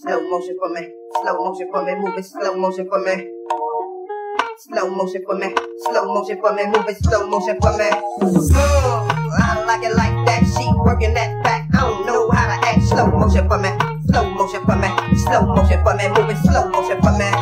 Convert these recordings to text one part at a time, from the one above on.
Slow motion for me, slow motion for me, move it slow motion for me. Slow motion for me, slow motion for me, move it slow motion for me. I like it like that, she working that back. I don't know how to act. Slow motion for me, slow motion for me, slow motion for me, move it slow motion for me.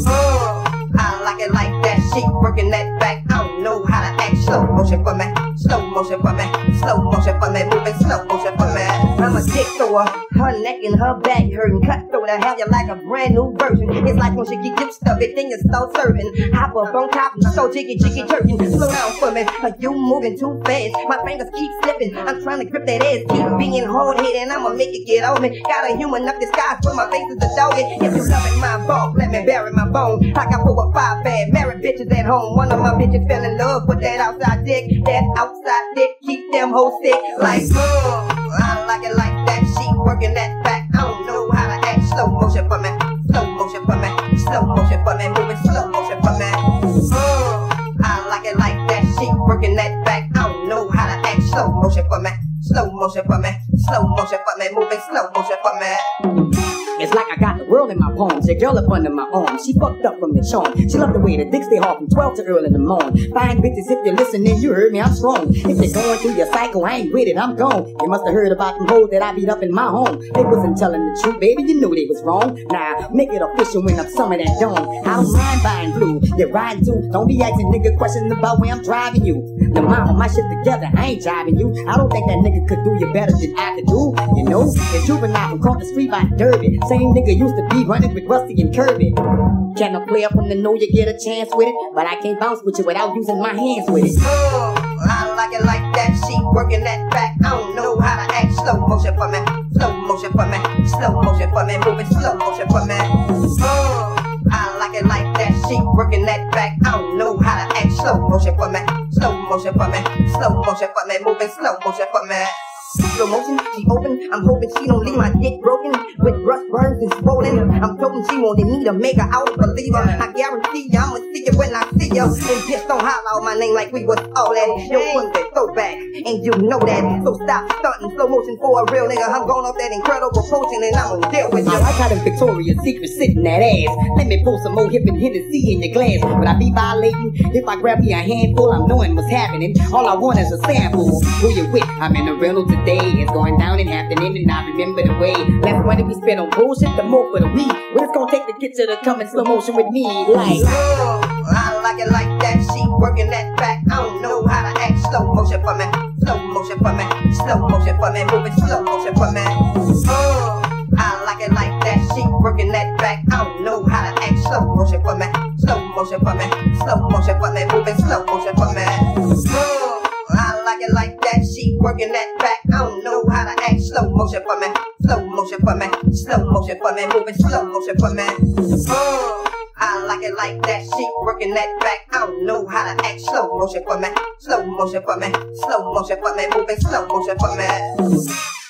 I like it like that, she working that back. I don't know how to act. Slow motion for me, slow motion for me, slow motion for me, move it slow motion for me. I'm a dick thrower, her neck and her back hurting. Cut through the hell you like a brand new version. It's like when she get used to it, then you start serving. Hop up on top and so jiggy jerking. Slow down for me, you moving too fast. My fingers keep slipping, I'm trying to grip that ass. Keep being hard-headed, I'ma make it get on me. Got a human up disguise, but my face is a dog. If you loving my ball, let me bury my bone. I got 4 or 5 bad married bitches at home. One of my bitches fell in love with that outside dick. That outside dick keep them hoes sick. Like, I like it like that. She working that back. I don't know how to act. Slow motion for me, slow motion for me, slow motion for me, moving slow motion for me. I like it like that. She working that back. I don't know how to act. Slow motion for me, slow motion for me, slow motion for me, moving slow motion for me. It's like I got the world in my palms, your girl up under my arm. She fucked up from the charm. She loved the way the dick stay hard from 12 to early in the morning. Fine bitches, if you're listening, you heard me, I'm strong. If you're going through your cycle, I ain't with it, I'm gone. You must have heard about them hoes that I beat up in my home. They wasn't telling the truth, baby, you knew they was wrong. Nah, make it official when I'm some of that dawn. I don't mind buying blue, you're riding too. Don't be asking nigga questions about where I'm driving you. The mama, my shit together, I ain't driving you. I don't think that nigga could do you better than I could do. You know, it's juvenile from across the street by Derby. Same nigga used to be running with Rusty and Kirby. Can a player from the know you get a chance with it? But I can't bounce with you without using my hands with it. I like it like that. She working that back. I don't know how to act. Slow motion for me, slow motion for me, slow motion for me, moving slow motion for me. I like it like that. She working that back. I don't know how to act. Slow motion for me, slow motion for me, slow motion for me, moving slow motion for me. Slow motion, she open, I'm hoping she don't leave my dick broken with rust burns and swollen. I'm hoping she wanted me to make her out a believer. I guarantee you I'ma see you when I see you. And just don't holler out my name like we was all that. Yo, put that throwback, and you know that. So stop stunting, slow motion for a real nigga. I'm going off that incredible potion and I'm gonna deal with you. I like how them Victoria's Secret sitting that ass. Let me pour some more hip and Hennessy in your glass. But I be violating if I grab me a handful. I'm knowing what's happening. All I want is a sample. Who you with? I'm in the rental today. It's going down and happening, and I remember the way. Less money we spend on bullshit, the more for the weed. What it's gonna take to get you to come in slow motion with me? Like, I like it like that. She working that back. I don't know how to act. Slow motion for me, slow motion for me, slow motion for me, moving slow motion for me. I like it like that. She working that back. I don't know how to act. Slow motion for me, slow motion for me, slow motion for me, moving slow motion for me. I like it like that. She working that back. I don't know how to act. Slow motion for me, slow motion for me, slow motion for me, moving slow motion for me. I like it like that. She working that back. I don't know how to act. Slow motion for me, slow motion for me, slow motion for me, moving slow motion for me.